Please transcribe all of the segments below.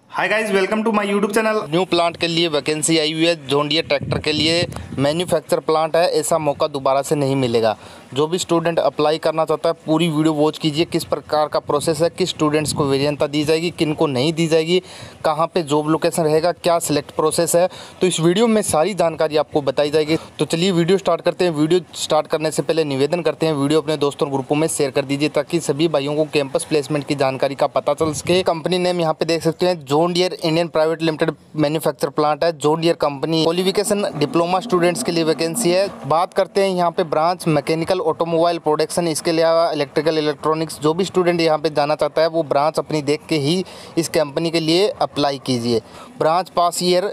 Hi guys, welcome to my YouTube channel. New plant के लिए vacancy आई हुई है। जॉन डियर ट्रैक्टर के लिए मैन्युफैक्चर प्लांट है। ऐसा मौका दोबारा से नहीं मिलेगा। जो भी स्टूडेंट अप्लाई करना चाहता है पूरी वीडियो वॉच कीजिए। किस प्रकार का प्रोसेस है, किस स्टूडेंट्स को वरीयता दी जाएगी, किन को नहीं दी जाएगी, कहाँ पे जॉब लोकेशन रहेगा, क्या सिलेक्ट प्रोसेस है, तो इस वीडियो में सारी जानकारी आपको बताई जाएगी। तो चलिए वीडियो स्टार्ट करते हैं। वीडियो स्टार्ट करने से पहले निवेदन करते हैं, वीडियो अपने दोस्तों और ग्रुपों में शेयर कर दीजिए ताकि सभी भाइयों को कैंपस प्लेसमेंट की जानकारी का पता चल सके। कंपनी नेम यहाँ पे देख सकते हैं, John Deere Indian private limited manufacture plant है। John Deere company. Qualification diploma students के लिए वैकेंसी है। बात करते हैं यहाँ पे ब्रांच मैकेनिकल ऑटोमोबाइल प्रोडक्शन, इसके अलावा इलेक्ट्रिकल इलेक्ट्रॉनिक्स। जो भी स्टूडेंट यहाँ पे जाना चाहता है वो ब्रांच अपनी देख के ही इस कंपनी के लिए अप्लाई कीजिए। Branch pass year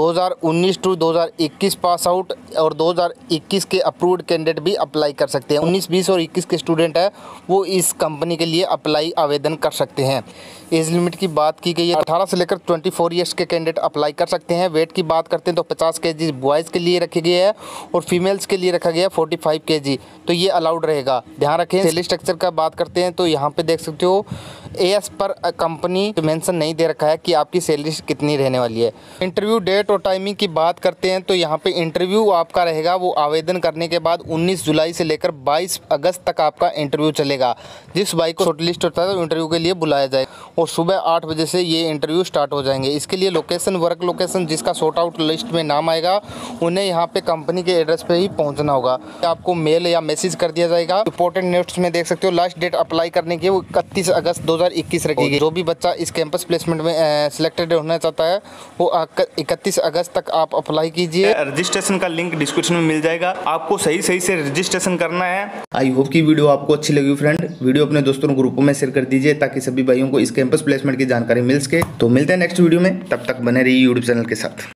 2019 to 2021 pass out और 2021 के अप्रूव्ड कैंडिडेट भी अप्लाई कर सकते हैं। 19, 20 और 21 के स्टूडेंट है वो इस कंपनी के लिए अप्लाई आवेदन कर सकते हैं। एज लिमिट की बात की गई है, 18 से लेकर 24 ईयर्स के कैंडिडेट अप्लाई कर सकते हैं। वेट की बात करते हैं तो 50 kg बॉयज़ के लिए रखी गई है और फीमेल्स के लिए रखा गया 45 kg, तो ये अलाउड रहेगा। ध्यान रखें। सैलरी स्ट्रक्चर का बात करते हैं तो यहाँ पे देख सकते हो एएस पर कंपनी मेंशन नहीं दे रखा है कि आपकी सैलरी कितनी रहने वाली है। इंटरव्यू डेट और टाइमिंग की बात करते हैं तो यहाँ पे इंटरव्यू आपका रहेगा वो आवेदन करने के बाद 19 जुलाई से लेकर 22 अगस्त तक आपका इंटरव्यू चलेगा। जिस भाई को शॉर्टलिस्ट होता है तो इंटरव्यू के लिए बुलाया जाएगा और सुबह 8 बजे से ये इंटरव्यू स्टार्ट हो जाएंगे। इसके लिए लोकेशन, वर्क लोकेशन जिसका सॉर्ट आउट लिस्ट में नाम आएगा उन्हें यहाँ पे कंपनी के एड्रेस पे ही पहुँचना होगा। आपको मेल या मैसेज कर दिया जाएगा। इंपॉर्टेंट नोट्स में देख सकते हो लास्ट डेट अप्लाई करने की वो 31 अगस्त 2021 रखी। जो भी बच्चा इस कैंपस प्लेसमेंट में सिलेक्टेड होना चाहता है वो 31 अगस्त तक आप अप्लाई कीजिए। रजिस्ट्रेशन का लिंक डिस्क्रिप्शन में मिल जाएगा। आपको सही से रजिस्ट्रेशन करना है। आई होप की वीडियो आपको अच्छी लगी फ्रेंड। वीडियो अपने दोस्तों और ग्रुपों में शेयर कर दीजिए ताकि सभी भाइयों को इस कैंपस प्लेसमेंट की जानकारी मिल सके। तो मिलते हैं नेक्स्ट वीडियो में, तब तक बने रहिए यूट्यूब चैनल के साथ।